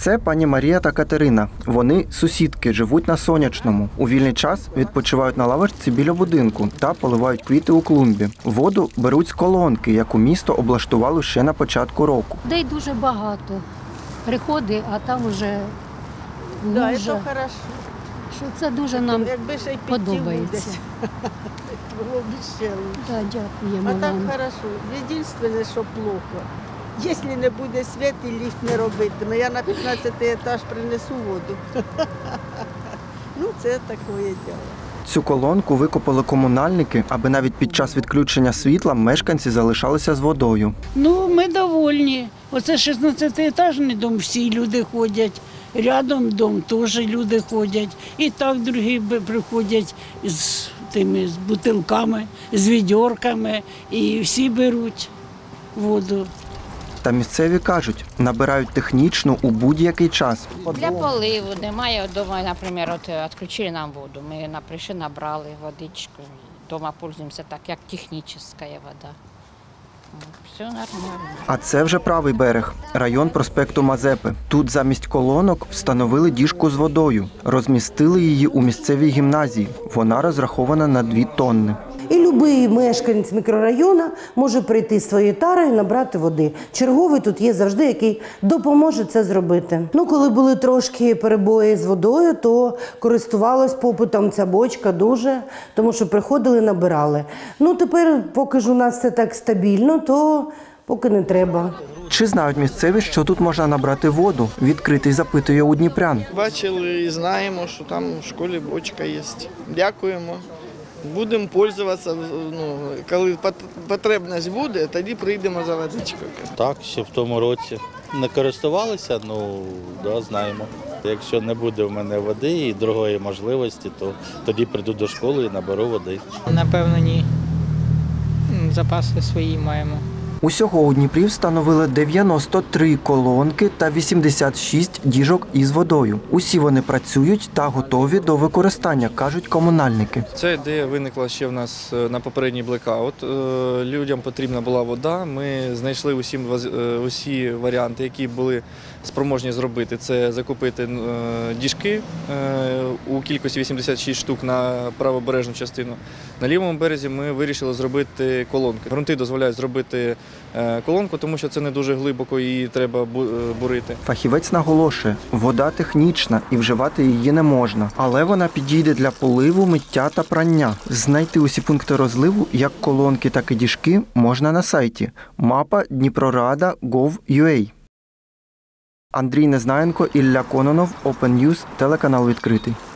Це пані Марія та Катерина. Вони сусідки, живуть на Сонячному. У вільний час відпочивають на лавочці біля будинку та поливають квіти у клумбі. Воду беруть з колонки, яку місто облаштувало ще на початку року. Людей дуже багато. Приходить, а там вже Да, це хорошо. Що це дуже нам Якби ще й подобається. Було б ще лучше. Да, дякуємо А так вам. хорошо. Єдине, що плохо. Якщо не буде світ і ліфт не робитиме, я на 15-й етаж принесу воду. Ну, це таке діло. Цю колонку викопали комунальники, аби навіть під час відключення світла мешканці залишалися з водою. Ну, ми довольні. Оце 16-етажний дом, всі люди ходять. Рядом дом теж люди ходять. І так другі приходять з бутилками, з відьорками. І всі беруть воду. Та місцеві кажуть, набирають технічну у будь-який час. Для поливу немає вдома, наприклад, відключили нам воду. Ми прийшли, набрали водичку. Вдома пользуємося так, як технічна вода. Все нормально. А це вже правий берег, район проспекту Мазепи. Тут замість колонок встановили діжку з водою. Розмістили її у місцевій гімназії. Вона розрахована на 2 тонни. І будь-який мешканець мікрорайону може прийти з своєю тарою і набрати води. Черговий тут є завжди, який допоможе це зробити. Ну, коли були трошки перебої з водою, то користувалась попитом ця бочка дуже, тому що приходили, набирали. Ну, тепер, поки ж у нас все так стабільно, то поки не треба. Чи знають місцеві, що тут можна набрати воду? Відкритий запитує у дніпрян. Бачили і знаємо, що там в школі бочка є. Дякуємо. Будемо користуватися, коли потрібність буде, тоді прийдемо за водичкою. Так, ще в тому році не користувалися, да, знаємо. Якщо не буде в мене води і другої можливості, то тоді прийду до школи і наберу води. Напевно, ні. Запаси свої маємо. Усього у Дніпрі встановили 93 колонки та 86 діжок із водою. Усі вони працюють та готові до використання, кажуть комунальники. Ця ідея виникла ще в нас на попередній блекаут. Людям потрібна була вода. Ми знайшли усі варіанти, які були спроможні зробити. Це закупити діжки у кількості 86 штук на правобережну частину. На лівому березі ми вирішили зробити колонки. Грунти дозволяють зробити колонку, тому що це не дуже глибоко і треба бурити. Фахівець наголошує, вода технічна і вживати її не можна. Але вона підійде для поливу, миття та прання. Знайти усі пункти розливу, як колонки, так і діжки, можна на сайті mapa Dniprorada.gov.ua. Андрій Незнаєнко, Ілля Кононов, Open News, телеканал «Відкритий».